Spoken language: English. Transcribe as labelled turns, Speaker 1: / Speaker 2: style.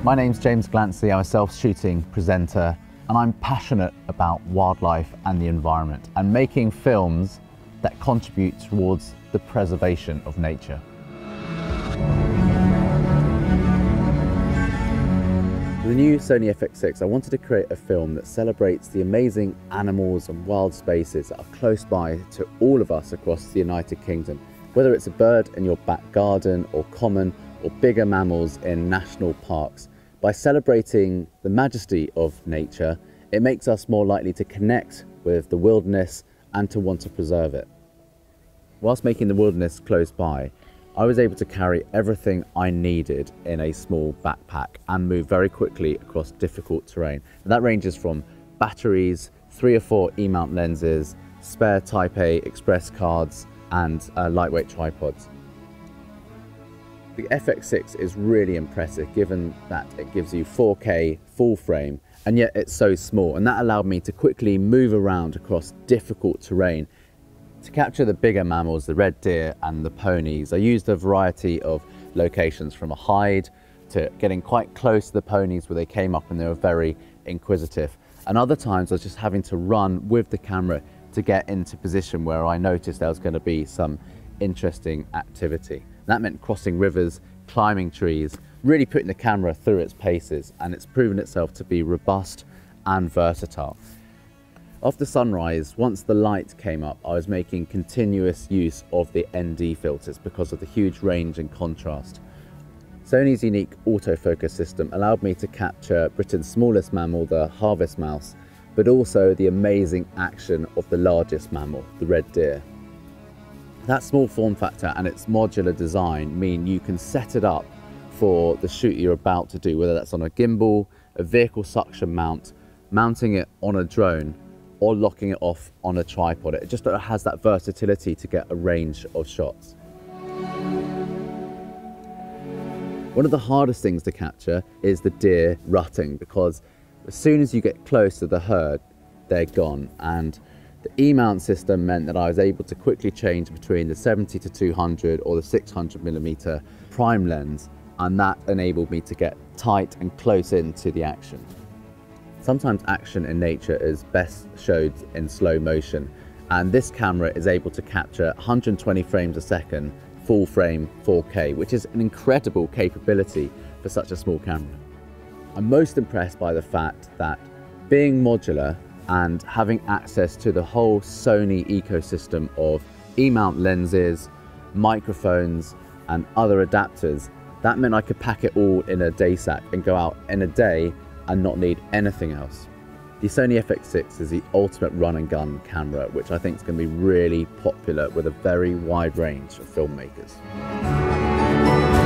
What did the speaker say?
Speaker 1: My name's James Glancy, I'm a self-shooting presenter, and I'm passionate about wildlife and the environment and making films that contribute towards the preservation of nature. With the new Sony FX6, I wanted to create a film that celebrates the amazing animals and wild spaces that are close by to all of us across the United Kingdom. Whether it's a bird in your back garden or common or bigger mammals in national parks. By celebrating the majesty of nature, it makes us more likely to connect with the wilderness and to want to preserve it. Whilst making the wilderness close by, I was able to carry everything I needed in a small backpack and move very quickly across difficult terrain. And that ranges from batteries, 3 or 4 E-mount lenses, spare Type A express cards, and lightweight tripods. The FX6 is really impressive given that it gives you 4K full frame, and yet it's so small, and that allowed me to quickly move around across difficult terrain. To capture the bigger mammals, the red deer and the ponies, I used a variety of locations, from a hide to getting quite close to the ponies where they came up and they were very inquisitive. And other times I was just having to run with the camera to get into position where I noticed there was going to be some interesting activity. That meant crossing rivers, climbing trees, really putting the camera through its paces, and it's proven itself to be robust and versatile. After sunrise, once the light came up, I was making continuous use of the ND filters because of the huge range and contrast. Sony's unique autofocus system allowed me to capture Britain's smallest mammal, the harvest mouse, but also the amazing action of the largest mammal, the red deer. That small form factor and its modular design mean you can set it up for the shoot you're about to do, whether that's on a gimbal, a vehicle suction mount, mounting it on a drone, or locking it off on a tripod. It just has that versatility to get a range of shots. One of the hardest things to capture is the deer rutting, because as soon as you get close to the herd, they're gone. And the E-mount system meant that I was able to quickly change between the 70 to 200 or the 600mm prime lens, and that enabled me to get tight and close into the action. Sometimes action in nature is best showed in slow motion, and this camera is able to capture 120 frames a second, full frame 4K, which is an incredible capability for such a small camera. I'm most impressed by the fact that being modular and having access to the whole Sony ecosystem of E-mount lenses, microphones, and other adapters, that meant I could pack it all in a day sack and go out in a day and not need anything else. The Sony FX6 is the ultimate run and gun camera, which I think is going to be really popular with a very wide range of filmmakers.